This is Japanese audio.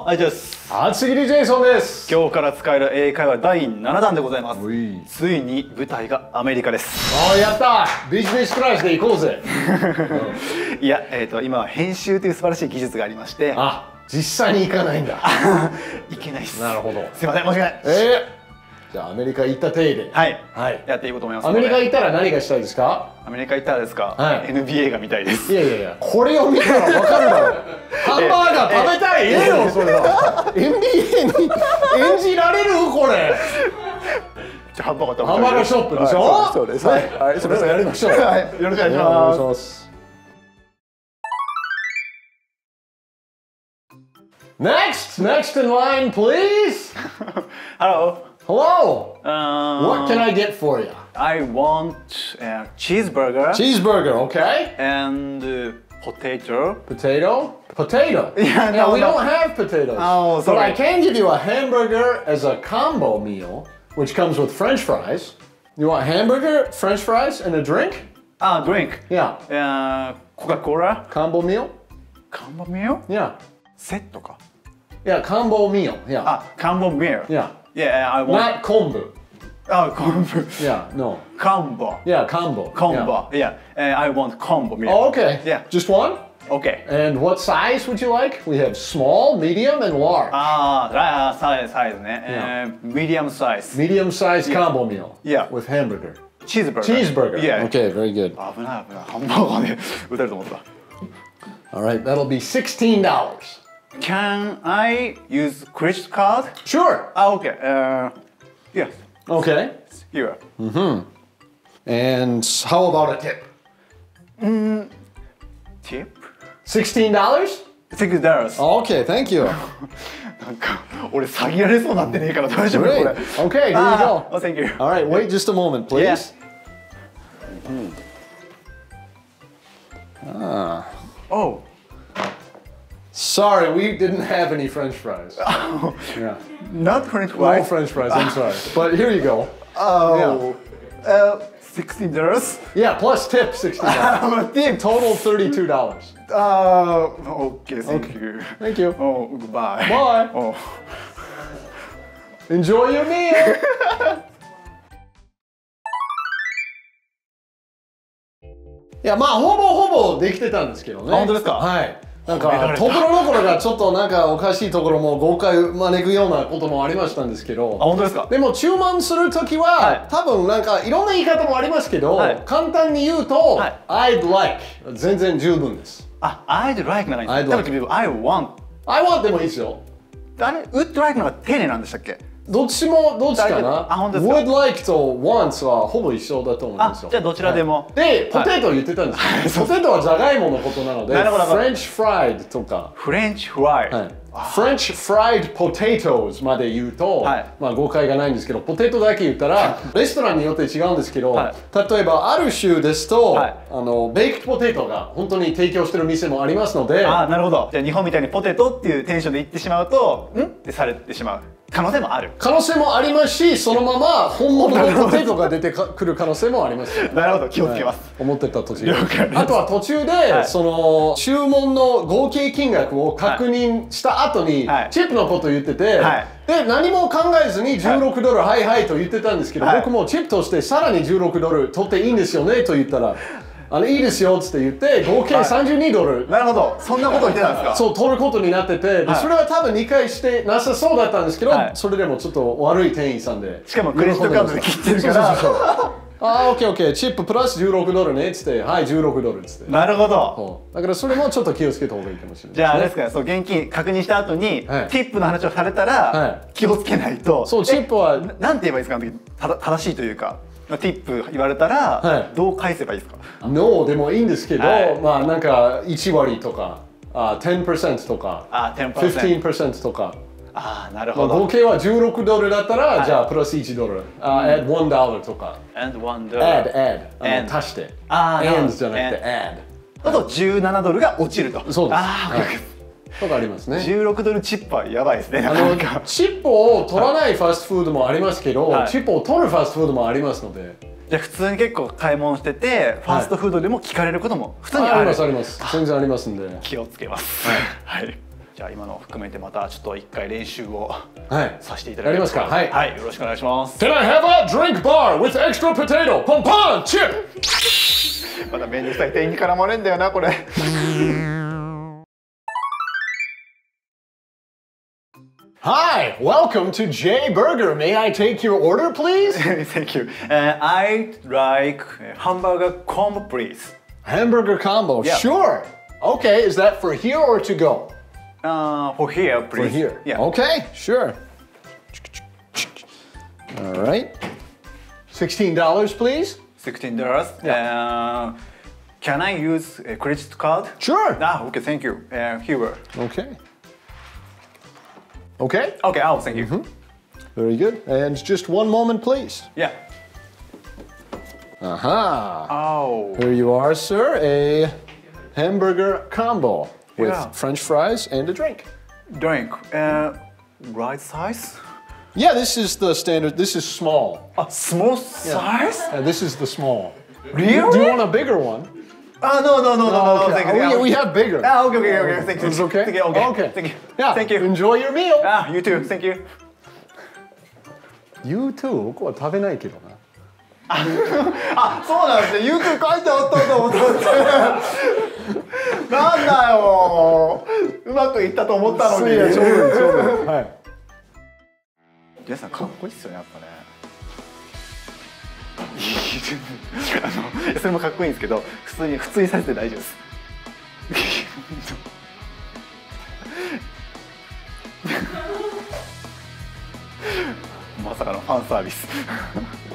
はい、です。 厚切りジェイソンです。 今日から使える英会話第7弾でございます。ついに舞台がアメリカです。 おー、やったー。ビジネスクラスで行こうぜ。 いや、今は編集という素晴らしい技術がありまして。 あ、実際に行かないんだ。 いけないです。 なるほど。 すいません、申し訳ない。 じゃあアメリカ行った体で。 はい。やっていこうと思います。 アメリカ行ったら何がしたいですか？ アメリカ行ったらですか？NBA が見たいです。 いやいやいや、これを見たらわかるだろう。ハンバーガー食べたい。ええよ、それは。NBA に演じられるこれ。 ハンバーガーショップでしょ？ そうです。はい。 それやりましょう。 はい。よろしくお願いします。 Next in line, please. Hello. Hello. What can I get for you? I want a cheeseburger. Cheeseburger, okay. And potato. Potato? Yeah, we don't have potatoes. Oh, sorry. But I can give you a hamburger as a combo meal, which comes with French fries. You want hamburger, French fries, and a drink? Drink. Yeah. Coca-Cola. Combo meal? Combo meal? Yeah. セットか。 Yeah, combo meal. Yeah. Combo meal. Yeah. Yeah, I want. Not kombu. Combo. Yeah, no. Combo. Yeah, combo. Combo. Yeah. I want combo meal. Oh, okay. Yeah. Just one? Okay. And what size would you like? We have small, medium, and large. サイズね。medium size. Medium size combo meal. Yeah. With hamburger. Cheeseburger. Yeah. Okay, very good. 危ない。ハンバーガーで打たれると思った。 All right, that'll be $16. Can I use credit card? Sure. Okay. Yes. Okay. Here. And how about a tip? Tip? $16? $6. Okay, thank you. なんか俺詐欺られそうになってねえから大丈夫これ。 Okay, here you go. Oh, thank you. All right, wait just a moment, please. Oh. Sorry, we didn't have any French fries. Yeah. Not French No fries. French fries, I'm sorry. But here you go. Oh. $16? Yeah, plus tip $16. Tip. Total $32. Okay, thank you. Thank you. Oh, goodbye. Bye. Oh. Enjoy your meal. いや、まあほぼできてたんですけどね。 本当ですか？ はい。なんかところどころがちょっとなんかおかしいところも誤解を招くようなこともありましたんですけど。 本当ですか？ でも注文するときは、多分なんかいろんな言い方もありますけど、簡単に言うと、I'd like 全然十分です。 I'd like ならいいんですか？I want でもいいですよ。 あれ would like のが丁寧なんでしたっけ？ どっちかな。would like と wants はほぼ一緒だと思うんですよ。 じゃあどちらでも。 で、ポテト言ってたんですよ。ポテトはじゃがいものことなので、French fried とか。 French fried。 French fried potatoes まで言うと、まあ誤解がないんですけど、ポテトだけ言ったら、レストランによって違うんですけど、例えばある州ですと、ベイクトポテトが本当に提供してる店もありますので。 なるほど。じゃあ日本みたいにポテトっていうテンションで言ってしまうと、んってされてしまう。可能性もある。 可能性もありますし、そのまま本物のポテトが出てくる可能性もあります。 なるほど、気をつけます。 思ってた途中。あとは途中で、その注文の合計金額を確認した後に、チップのこと言ってて、で、何も考えずに$16、はいと言ってたんですけど、僕もチップとしてさらに$16取っていいんですよねと言ったら、いいですよって言って合計$32。 なるほど、そんなこと言ってたんですか？ そう、取ることになってて、それは多分理解してなさそうだったんですけど、それでもちょっと悪い店員さんで。 しかもクレジットカードで切ってるから。 オッケー、チッププラス$16ねっつって、はい、$16っつって。 なるほど。 だからそれもちょっと気をつけた方がいいかもしれない。 じゃああれですか、そう現金確認した後に、ティップの話をされたら気をつけないと。 そう、チップはなんて言えばいいですか？正しいというか。ティップ言われたら、どう返せばいいですか？ No でもいいんですけど、まあなんか1割とか、10% とか、15% とか。 なるほど。 合計は$16だったら、じゃあプラス$1。add $1とか。 add $1。 add。足して。and じゃなくて add。 あと$17が落ちると。 そうです。とかありますね。 $16チップはやばいですね。 チップを取らないファストフードもありますけど、チップを取るファストフードもありますので。 じゃあ普通に結構買い物してて、ファストフードでも聞かれることも普通にある。 あります。全然ありますんで。 気をつけます。はい。 じゃあ今のを含めてまたちょっと一回練習をさせていただきます。 やりますか。はい。 はい、よろしくお願いします。 Can I have a drink bar with extra potato? ポンポンチップ。 まだめんどくさい店員に絡まれんだよなこれ。 Hi, welcome to J Burger. May I take your order, please? Thank you. I'd like hamburger combo, please. Hamburger combo, Yeah. Sure. Okay, is that for here or to go? For here, please. For here. Yeah. Okay, sure. All right. $16, please. $16. Yeah. Can I use a credit card? Sure. Okay, thank you. Here. Okay. Okay. Okay, thank you. Very good. And just one moment, please. Yeah. Aha. Oh. Here you are, sir. A hamburger combo with Yeah. French fries and a drink. Drink. Right size? Yeah, this is the standard. This is small. Small size? This is the small. Really? Do you want a bigger one? No. Okay. Thank you. Oh, we have bigger. Okay. Thank you. It's okay? Thank you. Okay. Okay. Thank you. Yeah. Thank you. Enjoy your meal. You too. Thank you. You too? 僕は食べないけどな。 そうなんですね。YouTube 書いてあったと思って。なんだよ。うまくいったと思ったのに。 はい。 皆さんかっこいいっすよね、やっぱね。それもかっこいいんですけど、普通にさせて大丈夫です。まさかのファンサービス。